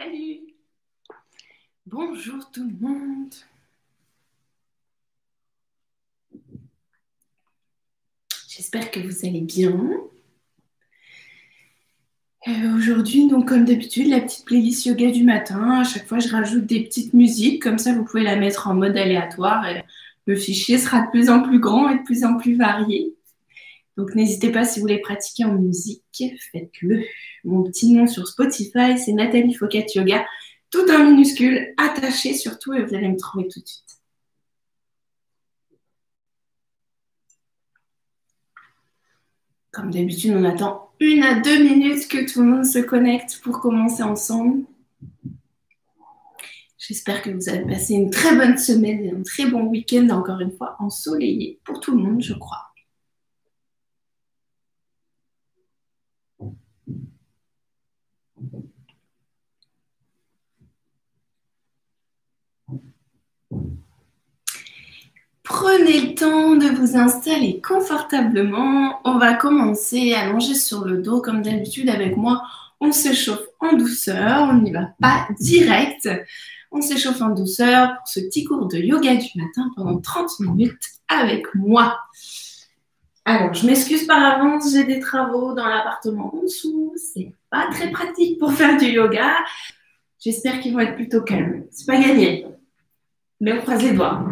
Salut! Bonjour tout le monde! J'espère que vous allez bien. Aujourd'hui, donc comme d'habitude, la petite playlist yoga du matin. À chaque fois, je rajoute des petites musiques. Comme ça, vous pouvez la mettre en mode aléatoire. Et le fichier sera de plus en plus grand et de plus en plus varié. Donc n'hésitez pas, si vous voulez pratiquer en musique, faites-le. Mon petit nom sur Spotify, c'est Nathalie Fouquet Yoga. Tout en minuscule, attaché surtout, et vous allez me trouver tout de suite. Comme d'habitude, on attend 1 à 2 minutes que tout le monde se connecte pour commencer ensemble. J'espère que vous avez passé une très bonne semaine et un très bon week-end, encore une fois, ensoleillé pour tout le monde, je crois. Prenez le temps de vous installer confortablement. On va commencer allongé sur le dos, comme d'habitude avec moi. On s'échauffe en douceur, on n'y va pas direct. On s'échauffe en douceur pour ce petit cours de yoga du matin pendant 30 minutes avec moi. Alors, je m'excuse par avance, j'ai des travaux dans l'appartement en dessous. C'est pas très pratique pour faire du yoga. J'espère qu'ils vont être plutôt calmes. C'est pas gagné, mais on croise les doigts.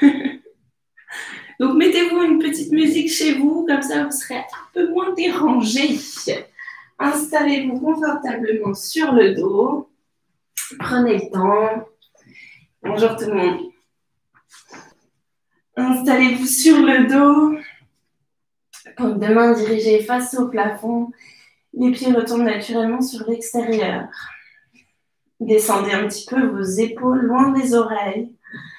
Donc, mettez-vous une petite musique chez vous, comme ça vous serez un peu moins dérangés. Installez-vous confortablement sur le dos. Prenez le temps. Bonjour tout le monde. Installez-vous sur le dos. Donc, deux mains dirigées face au plafond. Les pieds retournent naturellement sur l'extérieur. Descendez un petit peu vos épaules loin des oreilles.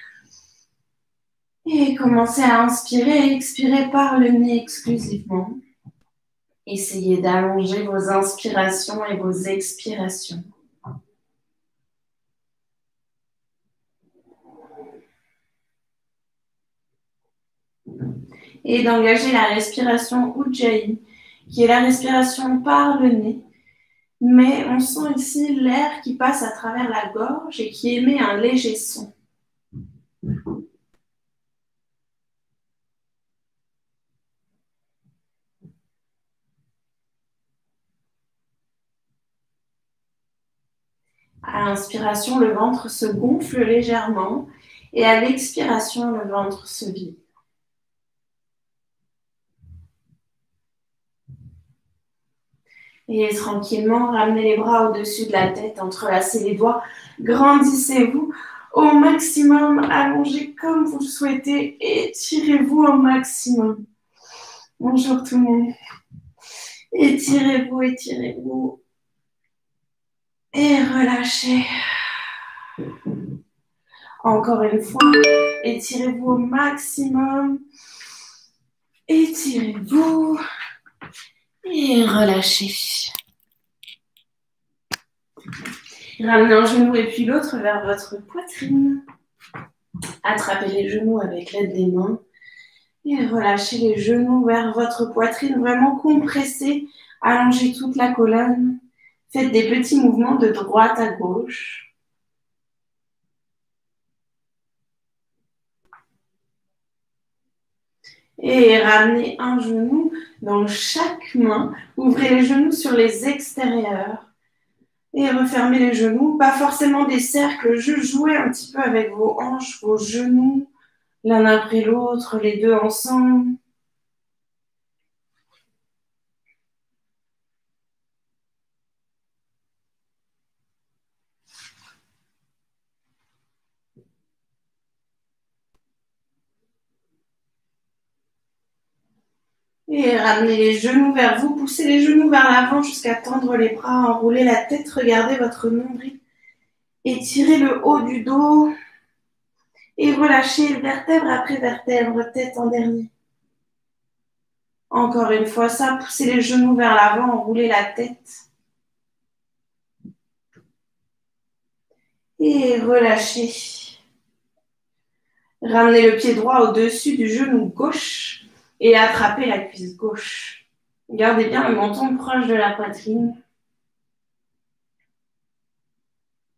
Et commencez à inspirer et expirer par le nez exclusivement. Essayez d'allonger vos inspirations et vos expirations. Et d'engager la respiration Ujjayi, qui est la respiration par le nez. Mais on sent ici l'air qui passe à travers la gorge et qui émet un léger son. À l'inspiration, le ventre se gonfle légèrement et à l'expiration, le ventre se vide. Et tranquillement, ramenez les bras au-dessus de la tête, entrelacez les doigts, grandissez-vous au maximum, allongez comme vous le souhaitez, étirez-vous au maximum. Bonjour tout le monde. Étirez-vous, étirez-vous. Et relâchez. Encore une fois, étirez-vous au maximum. Étirez-vous. Et relâchez. Ramenez un genou et puis l'autre vers votre poitrine. Attrapez les genoux avec l'aide des mains. Et relâchez les genoux vers votre poitrine. Vraiment compressez. Allongez toute la colonne. Faites des petits mouvements de droite à gauche. Et ramenez un genou dans chaque main. Ouvrez les genoux sur les extérieurs. Et refermez les genoux. Pas forcément des cercles. Juste jouez un petit peu avec vos hanches, vos genoux, l'un après l'autre, les deux ensemble. Et ramenez les genoux vers vous, poussez les genoux vers l'avant jusqu'à tendre les bras, enroulez la tête, regardez votre nombril. Étirez le haut du dos et relâchez vertèbre après vertèbre, tête en dernier. Encore une fois ça, poussez les genoux vers l'avant, enroulez la tête. Et relâchez. Ramenez le pied droit au-dessus du genou gauche. Et attrapez la cuisse gauche. Gardez bien le menton proche de la poitrine.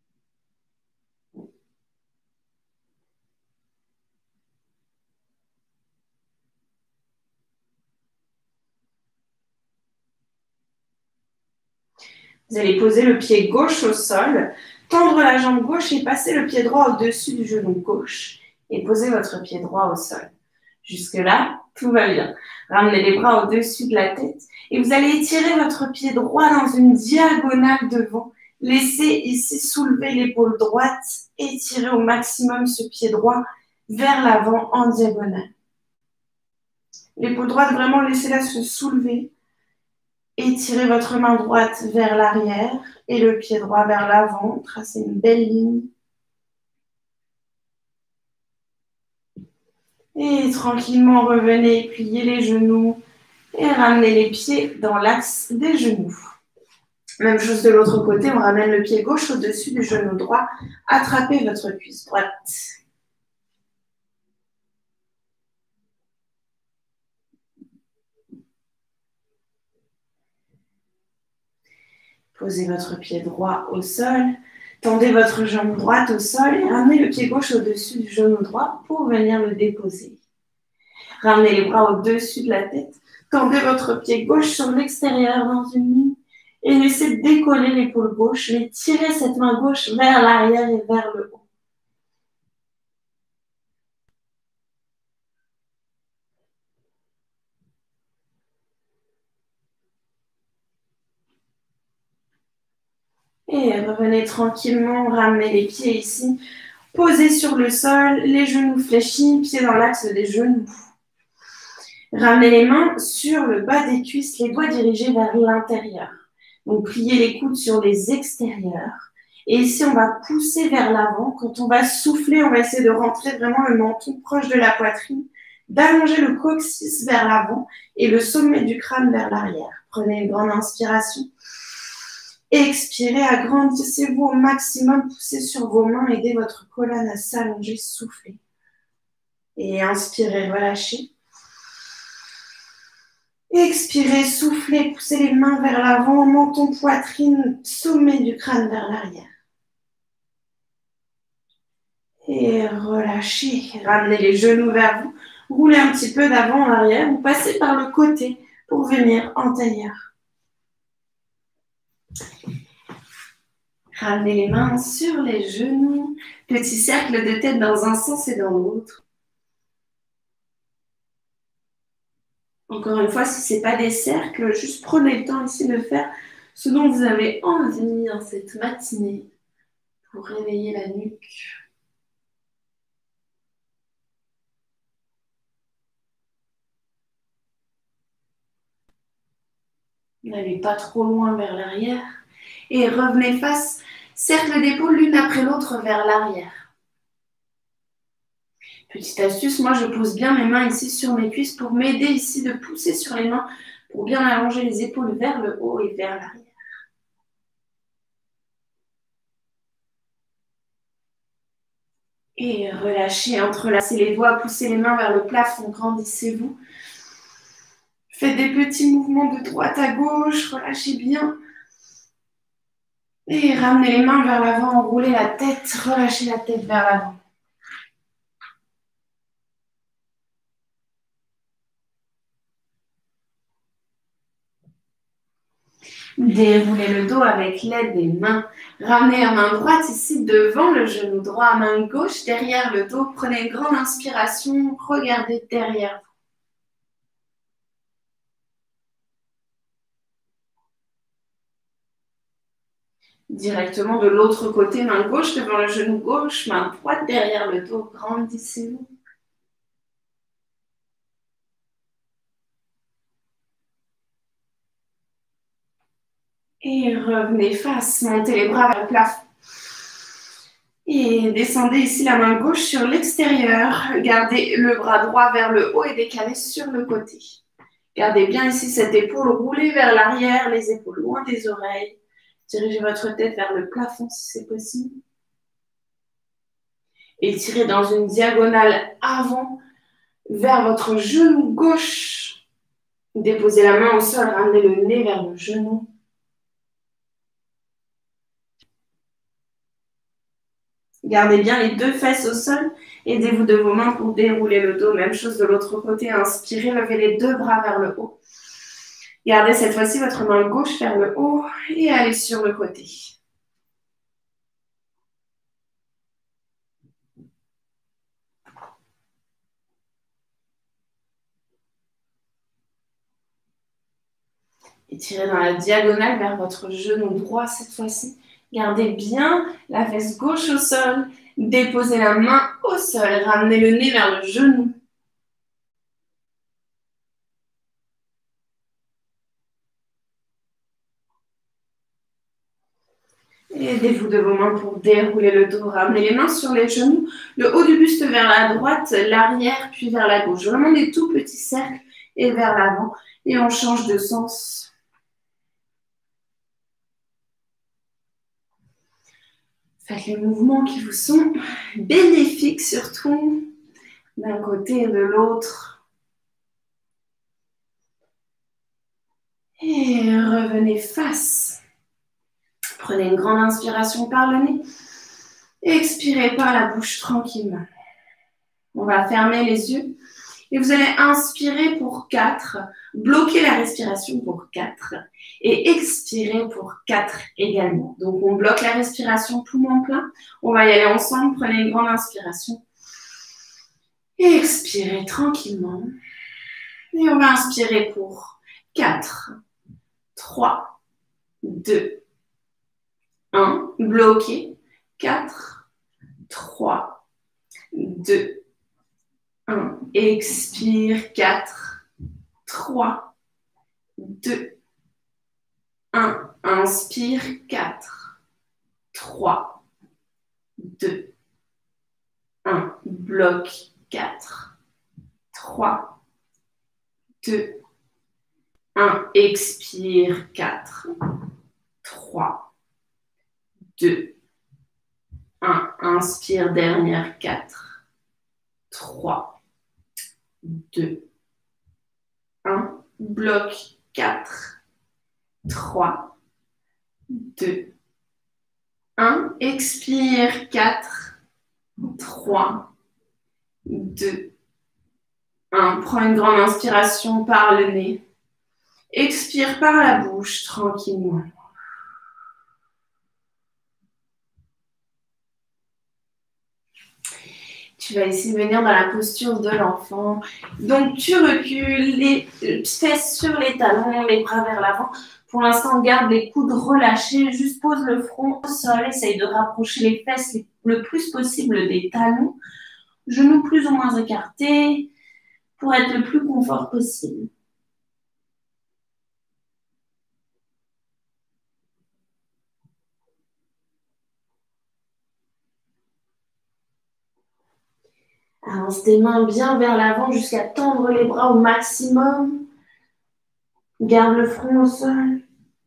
Vous allez poser le pied gauche au sol, tendre la jambe gauche et passer le pied droit au-dessus du genou gauche et poser votre pied droit au sol. Jusque-là, tout va bien. Ramenez les bras au-dessus de la tête et vous allez étirer votre pied droit dans une diagonale devant. Laissez ici soulever l'épaule droite, étirez au maximum ce pied droit vers l'avant en diagonale. L'épaule droite, vraiment laissez-la se soulever. Étirez votre main droite vers l'arrière et le pied droit vers l'avant. Tracez une belle ligne. Et tranquillement, revenez, pliez les genoux et ramenez les pieds dans l'axe des genoux. Même chose de l'autre côté, on ramène le pied gauche au-dessus du genou droit. Attrapez votre cuisse droite. Posez votre pied droit au sol. Tendez votre jambe droite au sol et ramenez le pied gauche au-dessus du genou droit pour venir le déposer. Ramenez les bras au-dessus de la tête. Tendez votre pied gauche sur l'extérieur dans une ligne et laissez décoller l'épaule gauche, mais tirez cette main gauche vers l'arrière et vers le haut. Et revenez tranquillement, ramenez les pieds ici, posez sur le sol, les genoux fléchis, pieds dans l'axe des genoux. Ramenez les mains sur le bas des cuisses, les doigts dirigés vers l'intérieur. Donc, pliez les coudes sur les extérieurs. Et ici, on va pousser vers l'avant. Quand on va souffler, on va essayer de rentrer vraiment le menton proche de la poitrine, d'allonger le coccyx vers l'avant et le sommet du crâne vers l'arrière. Prenez une grande inspiration. Expirez, agrandissez-vous au maximum, poussez sur vos mains, aidez votre colonne à s'allonger, soufflez. Et inspirez, relâchez. Expirez, soufflez, poussez les mains vers l'avant, menton, poitrine, sommet du crâne vers l'arrière. Et relâchez, ramenez les genoux vers vous, roulez un petit peu d'avant en arrière, ou passez par le côté pour venir en tailleur. Ramenez les mains sur les genoux, petit cercle de tête dans un sens et dans l'autre. Encore une fois, si ce n'est pas des cercles, juste prenez le temps ici de faire ce dont vous avez envie en cette matinée pour réveiller la nuque. N'allez pas trop loin vers l'arrière et revenez face, cercle d'épaule l'une après l'autre vers l'arrière. Petite astuce, moi je pose bien mes mains ici sur mes cuisses pour m'aider ici de pousser sur les mains pour bien allonger les épaules vers le haut et vers l'arrière. Et relâchez, entrelacez les doigts, poussez les mains vers le plafond, grandissez-vous. Faites des petits mouvements de droite à gauche, relâchez bien. Et ramenez les mains vers l'avant, enroulez la tête, relâchez la tête vers l'avant. Déroulez le dos avec l'aide des mains. Ramenez la main droite ici devant le genou droit, main gauche derrière le dos. Prenez une grande inspiration, regardez derrière vous. Directement de l'autre côté, main gauche devant le genou gauche, main droite derrière le dos. Grandissez-vous. Et revenez face, montez les bras vers le plafond. Et descendez ici la main gauche sur l'extérieur. Gardez le bras droit vers le haut et décalez sur le côté. Gardez bien ici cette épaule roulée vers l'arrière, les épaules loin des oreilles. Dirigez votre tête vers le plafond si c'est possible. Étirez dans une diagonale avant vers votre genou gauche. Déposez la main au sol, ramenez le nez vers le genou. Gardez bien les deux fesses au sol. Aidez-vous de vos mains pour dérouler le dos. Même chose de l'autre côté. Inspirez, levez les deux bras vers le haut. Gardez cette fois-ci votre main gauche vers le haut et allez sur le côté. Étirez dans la diagonale vers votre genou droit cette fois-ci. Gardez bien la fesse gauche au sol. Déposez la main au sol. Ramenez le nez vers le genou. Aidez-vous de vos mains pour dérouler le dos. Ramenez les mains sur les genoux. Le haut du buste vers la droite, l'arrière puis vers la gauche. Vraiment des tout petits cercles et vers l'avant. Et on change de sens. Faites les mouvements qui vous sont bénéfiques surtout, d'un côté et de l'autre. Et revenez face. Prenez une grande inspiration par le nez. Expirez par la bouche tranquillement. On va fermer les yeux. Et vous allez inspirer pour 4, bloquer la respiration pour 4 et expirer pour 4 également. Donc, on bloque la respiration poumon plein. On va y aller ensemble. Prenez une grande inspiration. Et expirez tranquillement. Et on va inspirer pour 4, 3, 2, 1. Bloqué. 4, 3, 2, 1. Expire. 4, 3, 2, 1. Inspire. 4, 3, 2, 1. Bloque. 4, 3, 2, 1. Expire. 4, 3, 2, 1. Inspire. Dernière. 4, 3, 2, 1. Bloque. 4, 3, 2, 1. Expire. 4, 3, 2, 1. Prends une grande inspiration par le nez. Expire par la bouche tranquillement. Tu vas ici venir dans la posture de l'enfant. Donc, tu recules, les fesses sur les talons, les bras vers l'avant. Pour l'instant, garde les coudes relâchés. Juste pose le front au sol. Essaye de rapprocher les fesses le plus possible des talons. Genoux plus ou moins écartés pour être le plus confort possible. Avance tes mains bien vers l'avant jusqu'à tendre les bras au maximum. Garde le front au sol.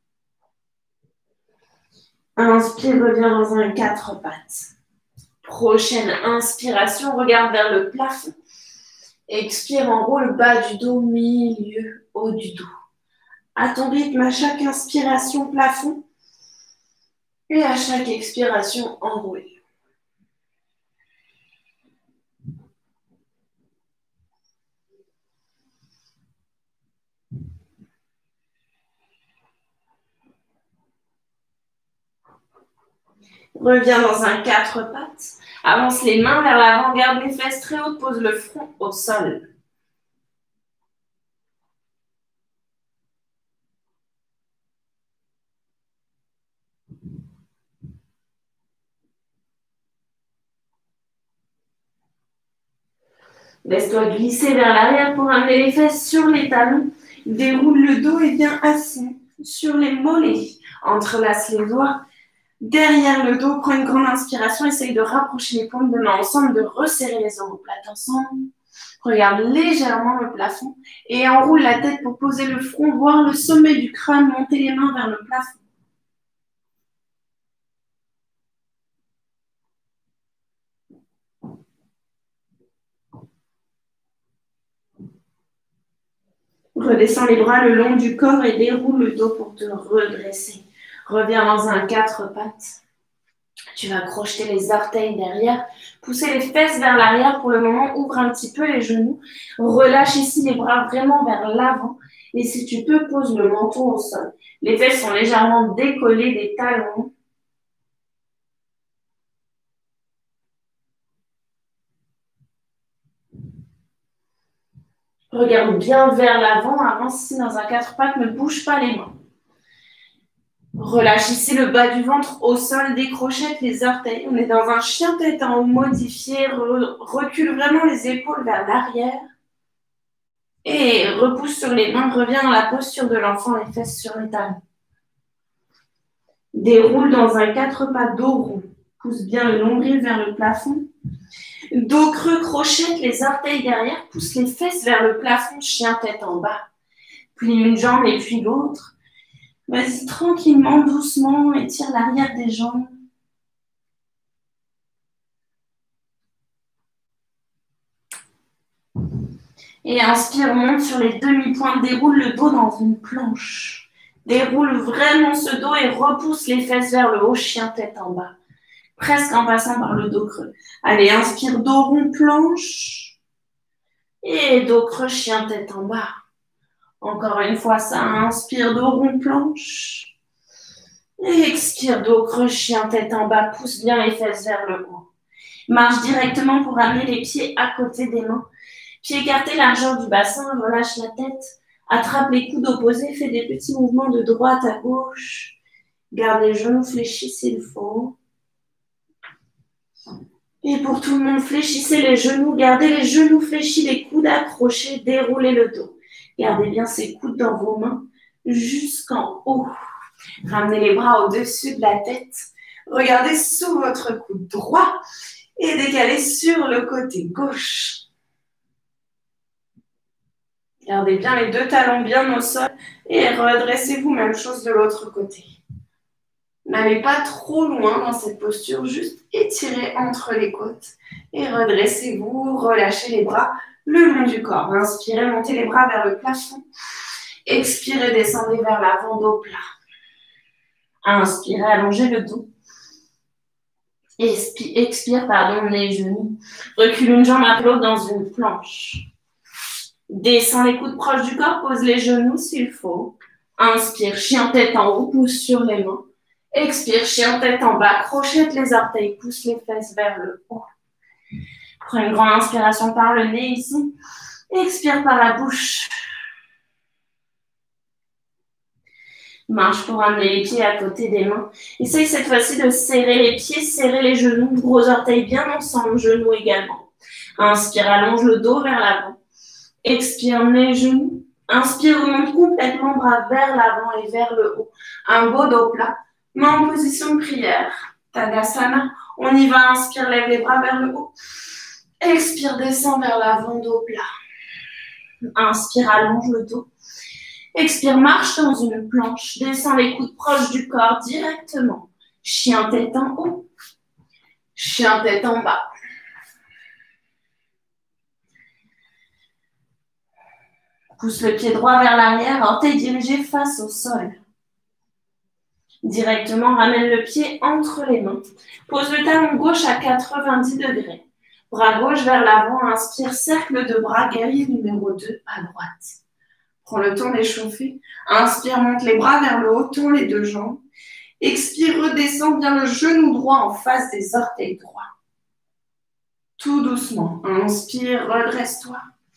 Inspire, reviens dans un 4 pattes. Prochaine inspiration, regarde vers le plafond. Expire, enroule bas du dos, milieu, haut du dos. À ton rythme, à chaque inspiration, plafond. Et à chaque expiration, enroule. Reviens dans un 4 pattes. Avance les mains vers l'avant, garde les fesses très hautes, pose le front au sol. Laisse-toi glisser vers l'arrière pour amener les fesses sur les talons. Déroule le dos et viens assis sur les mollets. Entrelace les doigts derrière le dos. Prends une grande inspiration. Essaye de rapprocher les paumes de main ensemble, de resserrer les omoplates ensemble. Regarde légèrement le plafond et enroule la tête pour poser le front, voir le sommet du crâne, monter les mains vers le plafond. Redescends les bras le long du corps et déroule le dos pour te redresser. Reviens dans un 4 pattes. Tu vas crocheter les orteils derrière, pousser les fesses vers l'arrière pour le moment, ouvre un petit peu les genoux, relâche ici les bras vraiment vers l'avant et si tu peux, pose le menton au sol. Les fesses sont légèrement décollées des talons. Regarde bien vers l'avant, avance ici dans un quatre pattes, ne bouge pas les mains. Relâche ici le bas du ventre au sol, décrochette les orteils. On est dans un chien tête en haut modifié. Recule vraiment les épaules vers l'arrière. Et repousse sur les mains. Reviens dans la posture de l'enfant, les fesses sur les talons. Déroule dans un quatre pattes dos rond. Pousse bien le nombril vers le plafond. Dos creux, crochette les orteils derrière. Pousse les fesses vers le plafond, chien tête en bas. Plie une jambe et puis l'autre. Vas-y tranquillement, doucement, étire l'arrière des jambes. Et inspire, monte sur les demi-pointes, déroule le dos dans une planche. Déroule vraiment ce dos et repousse les fesses vers le haut, chien tête en bas. Presque en passant par le dos creux. Allez, inspire, dos rond, planche. Et dos creux, chien tête en bas. Encore une fois, ça, inspire, dos rond, planche. Et expire, dos creux, chien tête en bas, pousse bien les fesses vers le haut. Marche directement pour amener les pieds à côté des mains. Pieds écartés, largeur du bassin, relâche la tête. Attrape les coudes opposés, fais des petits mouvements de droite à gauche. Garde les genoux fléchis s'il faut. Et pour tout le monde, fléchissez les genoux, gardez les genoux fléchis, les coudes accrochés, déroulez le dos. Gardez bien ces coudes dans vos mains jusqu'en haut. Ramenez les bras au-dessus de la tête. Regardez sous votre coude droit et décalez sur le côté gauche. Gardez bien les deux talons bien au sol et redressez-vous, même chose de l'autre côté. N'allez pas trop loin dans cette posture, juste étirez entre les côtes et redressez-vous, relâchez les bras le long du corps. Inspirez, montez les bras vers le plafond. Expirez, descendez vers l'avant, dos plat. Inspirez, allongez le dos. Expire, les genoux. Recule une jambe à l'autre dans une planche. Descends les coudes proches du corps, pose les genoux s'il faut. Inspire, chien tête en haut, pousse sur les mains. Expire, chien tête en bas, crochette les orteils, pousse les fesses vers le haut. Prends une grande inspiration par le nez ici. Expire par la bouche. Marche pour amener les pieds à côté des mains. Essaye cette fois-ci de serrer les pieds, serrer les genoux, gros orteils bien ensemble, genoux également. Inspire, allonge le dos vers l'avant. Expire, les genoux. Inspire, remonte complètement, bras vers l'avant et vers le haut. Un beau dos plat. Main en position de prière. Tadasana. On y va, inspire, lève les bras vers le haut. Expire, descend vers l'avant, dos plat. Inspire, allonge le dos. Expire, marche dans une planche. Descends les coudes proches du corps directement. Chien tête en haut. Chien tête en bas. Pousse le pied droit vers l'arrière, orteil dirigé face au sol. Directement, ramène le pied entre les mains. Pose le talon gauche à 90 degrés. Bras gauche vers l'avant, inspire, cercle de bras, guerrier numéro 2 à droite. Prends le temps d'échauffer. Inspire, monte les bras vers le haut, tourne les deux jambes. Expire, redescends bien le genou droit en face des orteils droits. Tout doucement. Inspire, redresse-toi.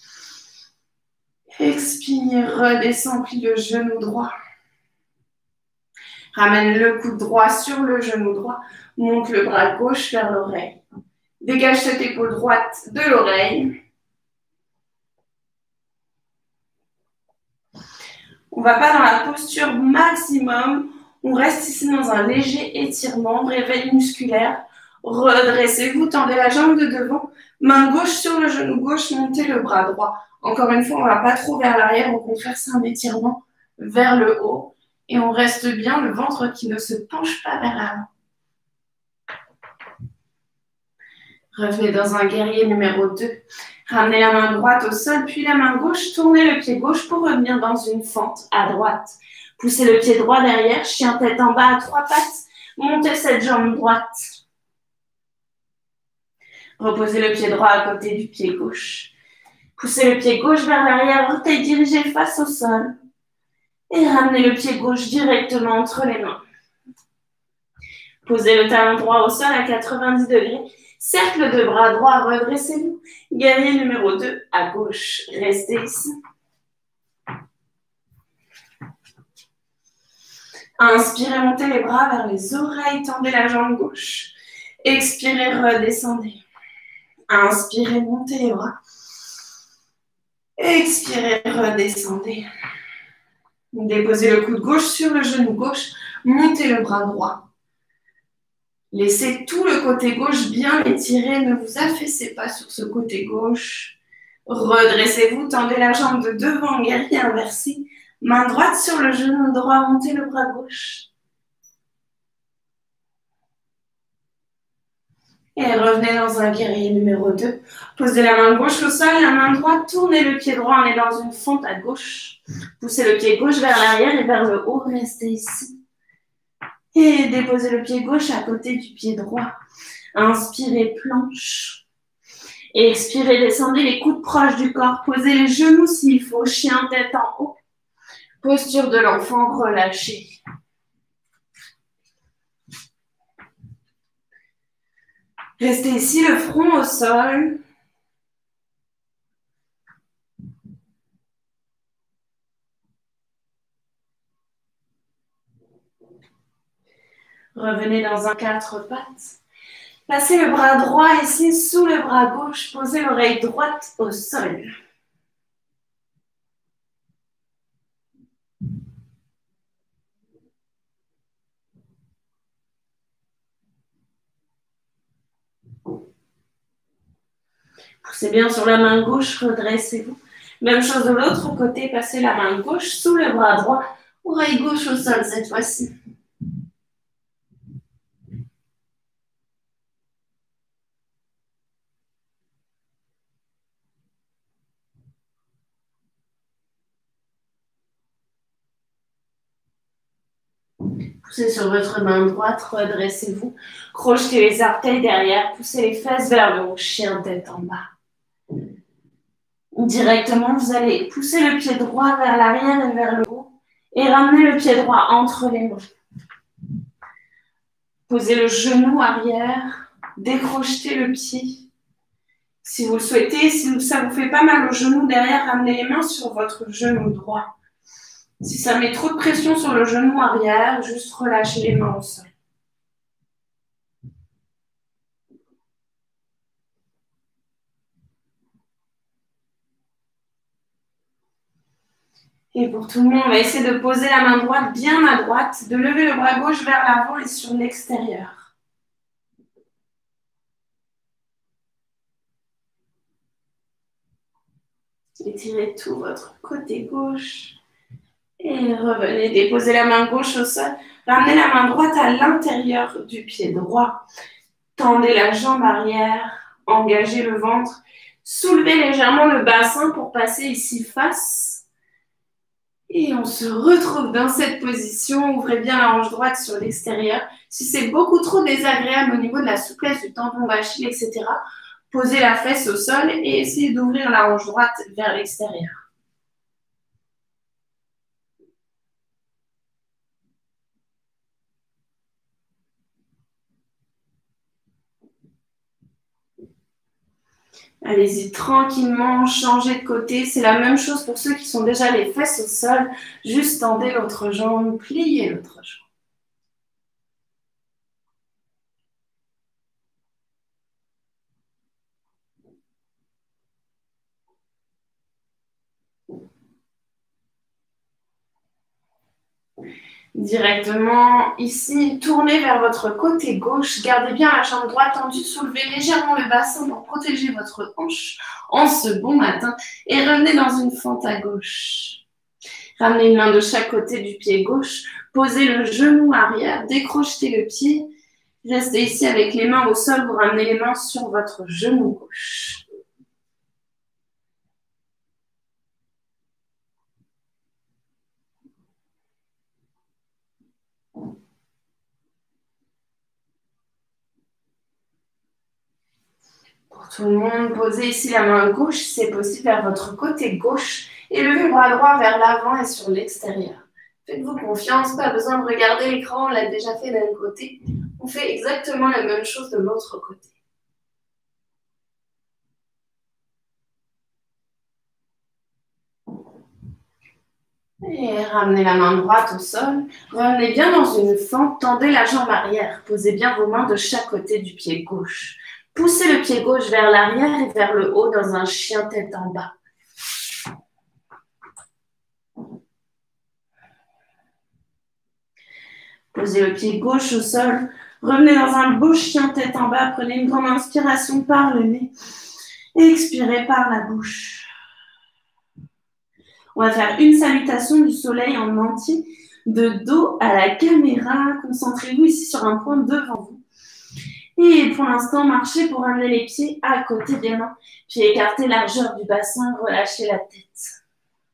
Expire, redescends, plie le genou droit. Ramène le coude droit sur le genou droit. Monte le bras gauche vers l'oreille. Dégage cette épaule droite de l'oreille. On ne va pas dans la posture maximum. On reste ici dans un léger étirement, réveil musculaire. Redressez-vous, tendez la jambe de devant. Main gauche sur le genou gauche, montez le bras droit. Encore une fois, on ne va pas trop vers l'arrière. Au contraire, c'est un étirement vers le haut. Et on reste bien, le ventre qui ne se penche pas vers l'avant. Revenez dans un guerrier numéro 2. Ramenez la main droite au sol, puis la main gauche. Tournez le pied gauche pour revenir dans une fente à droite. Poussez le pied droit derrière, chien tête en bas à 3 pattes. Montez cette jambe droite. Reposez le pied droit à côté du pied gauche. Poussez le pied gauche vers l'arrière, orteil dirigé face au sol. Et ramenez le pied gauche directement entre les mains. Posez le talon droit au sol à 90 degrés. Cercle de bras droit, redressez-vous. Guerrier numéro 2 à gauche. Restez ici. Inspirez, montez les bras vers les oreilles, tendez la jambe gauche. Expirez, redescendez. Inspirez, montez les bras. Expirez, redescendez. Déposez le coude gauche sur le genou gauche. Montez le bras droit. Laissez tout le côté gauche bien étiré. Ne vous affaissez pas sur ce côté gauche. Redressez-vous, tendez la jambe de devant, guerrier inversé. Main droite sur le genou droit, montez le bras gauche. Et revenez dans un guerrier numéro 2. Posez la main gauche au sol, la main droite, tournez le pied droit, on est dans une fente à gauche. Poussez le pied gauche vers l'arrière et vers le haut, restez ici. Et déposez le pied gauche à côté du pied droit. Inspirez, planche. Et expirez, descendez les coudes proches du corps. Posez les genoux s'il faut, chien tête en haut. Posture de l'enfant relâchée. Restez ici, le front au sol. Revenez dans un 4 pattes. Placez le bras droit ici sous le bras gauche. Posez l'oreille droite au sol. Poussez bien sur la main gauche, redressez-vous. Même chose de l'autre côté, passez la main gauche sous le bras droit. Oreille gauche au sol cette fois-ci. Poussez sur votre main droite, redressez-vous. Crochetez les orteils derrière, poussez les fesses vers le haut, chien tête en bas. Directement, vous allez pousser le pied droit vers l'arrière et vers le haut et ramener le pied droit entre les mains. Posez le genou arrière, décrochetez le pied. Si vous le souhaitez, si ça vous fait pas mal au genou derrière, ramenez les mains sur votre genou droit. Si ça met trop de pression sur le genou arrière, juste relâchez les mains au sol. Et pour tout le monde, on va essayer de poser la main droite bien à droite, de lever le bras gauche vers l'avant et sur l'extérieur. Étirez tout votre côté gauche. Et revenez, déposez la main gauche au sol. Ramenez la main droite à l'intérieur du pied droit. Tendez la jambe arrière, engagez le ventre. Soulevez légèrement le bassin pour passer ici face. Et on se retrouve dans cette position. Ouvrez bien la hanche droite sur l'extérieur. Si c'est beaucoup trop désagréable au niveau de la souplesse du tendon d'Achille, etc., posez la fesse au sol et essayez d'ouvrir la hanche droite vers l'extérieur. Allez-y tranquillement, changez de côté. C'est la même chose pour ceux qui sont déjà les fesses au sol. Juste tendez l'autre jambe, pliez l'autre jambe. Directement ici, tournez vers votre côté gauche. Gardez bien la jambe droite tendue. Soulevez légèrement le bassin pour protéger votre hanche en ce bon matin. Et revenez dans une fente à gauche. Ramenez une main de chaque côté du pied gauche. Posez le genou arrière. Décrochetez le pied. Restez ici avec les mains au sol. Vous ramenez les mains sur votre genou gauche. Tout le monde, posez ici la main gauche, si c'est possible, vers votre côté gauche et levez le bras droit vers l'avant et sur l'extérieur. Faites-vous confiance, pas besoin de regarder l'écran, on l'a déjà fait d'un côté. On fait exactement la même chose de l'autre côté. Et ramenez la main droite au sol. Revenez bien dans une fente, tendez la jambe arrière. Posez bien vos mains de chaque côté du pied gauche. Poussez le pied gauche vers l'arrière et vers le haut dans un chien tête en bas. Posez le pied gauche au sol. Revenez dans un beau chien tête en bas. Prenez une grande inspiration par le nez. Et expirez par la bouche. On va faire une salutation du soleil en entier, de dos à la caméra. Concentrez-vous ici sur un point devant vous. Et pour l'instant, marchez pour amener les pieds à côté des mains. Puis écartez largeur du bassin, relâchez la tête.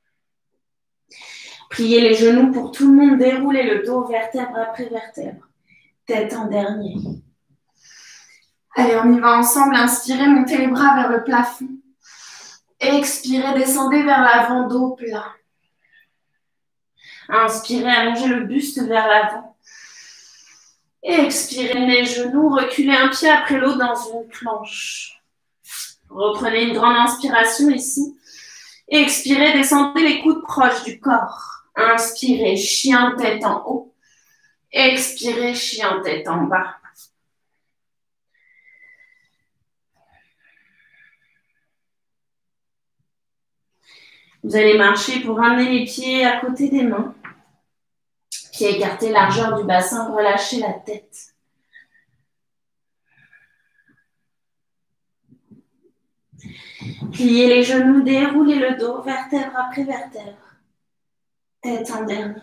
Pliez les genoux pour tout le monde, déroulez le dos vertèbre après vertèbre. Tête en dernier. Allez, on y va ensemble. Inspirez, montez les bras vers le plafond. Expirez, descendez vers l'avant, dos plat. Inspirez, allongez le buste vers l'avant. Expirez les genoux, reculez un pied après l'autre dans une planche. Reprenez une grande inspiration ici. Expirez, descendez les coudes proches du corps. Inspirez, chien tête en haut. Expirez, chien tête en bas. Vous allez marcher pour ramener les pieds à côté des mains. Pieds écartés, largeur du bassin, relâchez la tête. Pliez les genoux, déroulez le dos, vertèbre après vertèbre. Tête en dernier.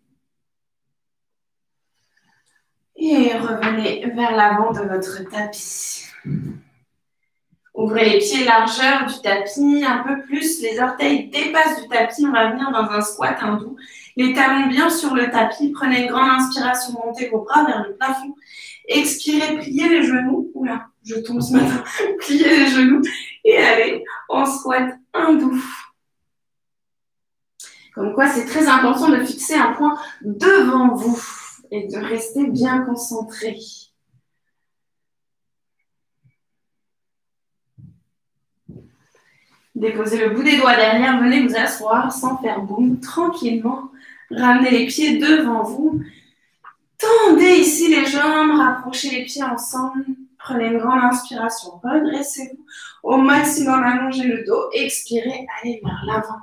Et revenez vers l'avant de votre tapis. Ouvrez les pieds largeur du tapis, un peu plus. Les orteils dépassent du tapis. On va venir dans un squat hindou. Les talons bien sur le tapis. Prenez une grande inspiration, montez vos bras vers le plafond. Expirez, pliez les genoux. Oula, je tombe ce matin. Pliez les genoux et allez en squat hindou. Comme quoi, c'est très important de fixer un point devant vous et de rester bien concentré. Déposez le bout des doigts derrière, venez vous asseoir sans faire boum, tranquillement. Ramenez les pieds devant vous. Tendez ici les jambes, rapprochez les pieds ensemble. Prenez une grande inspiration, redressez-vous. Au maximum, allongez le dos. Expirez, allez vers l'avant.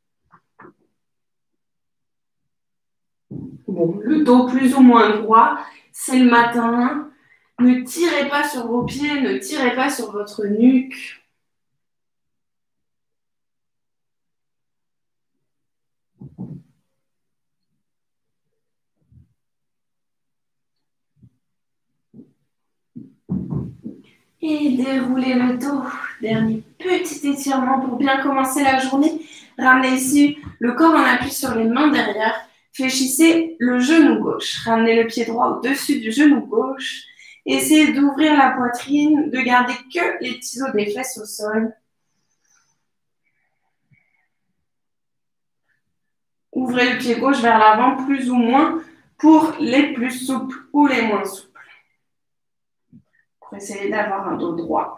Bon, le dos plus ou moins droit, c'est le matin. Ne tirez pas sur vos pieds, ne tirez pas sur votre nuque. Et déroulez le dos. Dernier petit étirement pour bien commencer la journée. Ramenez ici le corps en appui sur les mains derrière. Fléchissez le genou gauche. Ramenez le pied droit au-dessus du genou gauche. Essayez d'ouvrir la poitrine, de garder que les petits os des fesses au sol. Ouvrez le pied gauche vers l'avant, plus ou moins, pour les plus souples ou les moins souples. Pour essayer d'avoir un dos droit.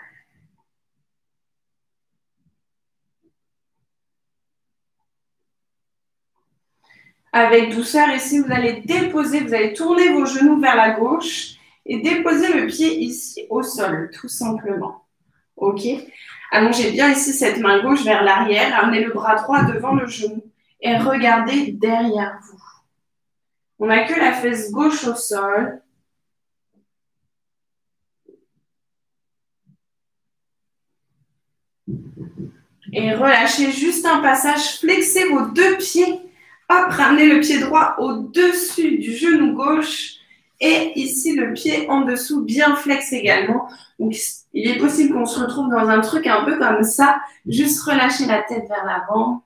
Avec douceur, ici, vous allez déposer, vous allez tourner vos genoux vers la gauche et déposer le pied ici au sol, tout simplement. OK? Allongez bien ici cette main gauche vers l'arrière, amenez le bras droit devant le genou et regardez derrière vous. On n'a que la fesse gauche au sol. Et relâchez juste un passage, flexez vos deux pieds. Hop, ramenez le pied droit au-dessus du genou gauche et ici le pied en dessous, bien flex également. Donc, il est possible qu'on se retrouve dans un truc un peu comme ça. Juste relâchez la tête vers l'avant.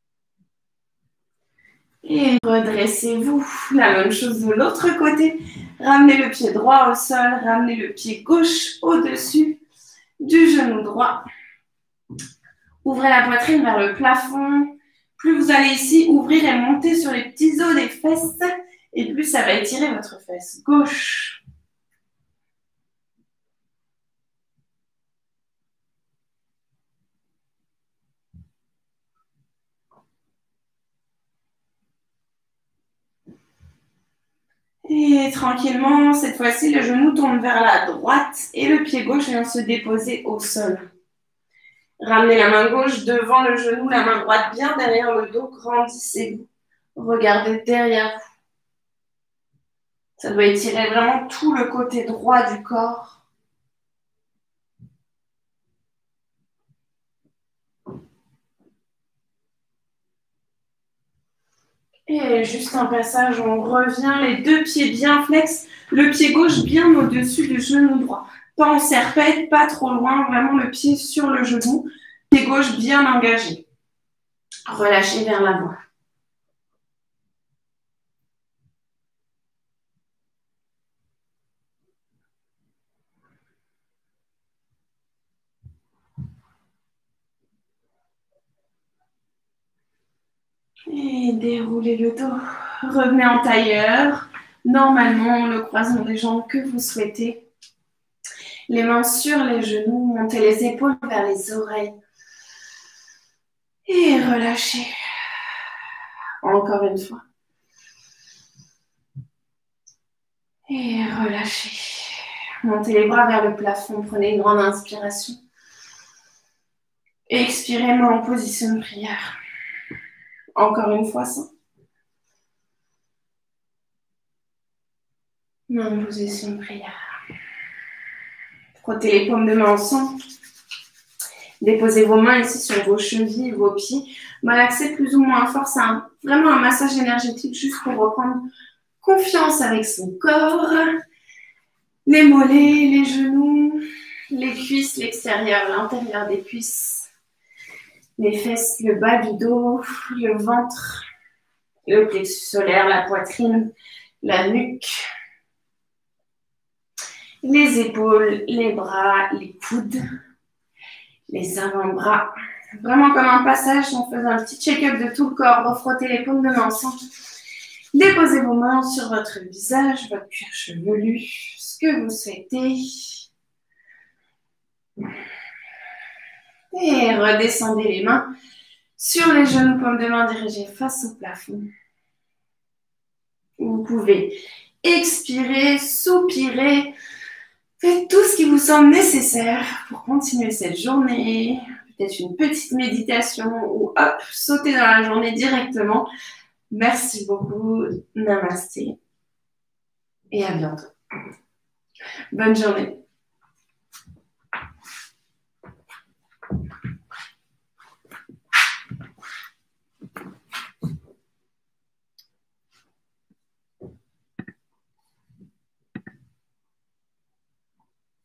Et redressez-vous. La même chose de l'autre côté. Ramenez le pied droit au sol, ramenez le pied gauche au-dessus du genou droit. Ouvrez la poitrine vers le plafond. Plus vous allez ici ouvrir et monter sur les petits os des fesses, et plus ça va étirer votre fesse gauche. Et tranquillement, cette fois-ci, le genou tourne vers la droite et le pied gauche vient se déposer au sol. Ramenez la main gauche devant le genou, la main droite bien derrière le dos, grandissez-vous. Regardez derrière vous. Ça doit étirer vraiment tout le côté droit du corps. Et juste un passage, on revient, les deux pieds bien flex, le pied gauche bien au-dessus du genou droit. Pas en serpette, pas trop loin, vraiment le pied sur le genou, pied gauche bien engagé. Relâchez vers l'avant. Et déroulez le dos. Revenez en tailleur. Normalement, le croisement des jambes que vous souhaitez. Les mains sur les genoux, montez les épaules vers les oreilles. Et relâchez. Encore une fois. Et relâchez. Montez les bras vers le plafond. Prenez une grande inspiration. Expirez, main en position de prière. Encore une fois, ça. Main en position de prière. Frottez les paumes de main ensemble. Déposez vos mains ici sur vos chevilles, vos pieds. Malaxez plus ou moins fort. C'est vraiment un massage énergétique juste pour reprendre confiance avec son corps. Les mollets, les genoux, les cuisses, l'extérieur, l'intérieur des cuisses. Les fesses, le bas du dos, le ventre, le plexus solaire, la poitrine, la nuque. Les épaules, les bras, les coudes, les avant-bras. Vraiment comme un passage, on fait un petit check-up de tout le corps. Refrottez les paumes de main ensemble. Déposez vos mains sur votre visage, votre cuir chevelu, ce que vous souhaitez. Et redescendez les mains sur les genoux, paumes de main dirigées face au plafond. Vous pouvez expirer, soupirer. Faites tout ce qui vous semble nécessaire pour continuer cette journée. Peut-être une petite méditation ou hop, sauter dans la journée directement. Merci beaucoup. Namasté. Et à bientôt. Bonne journée.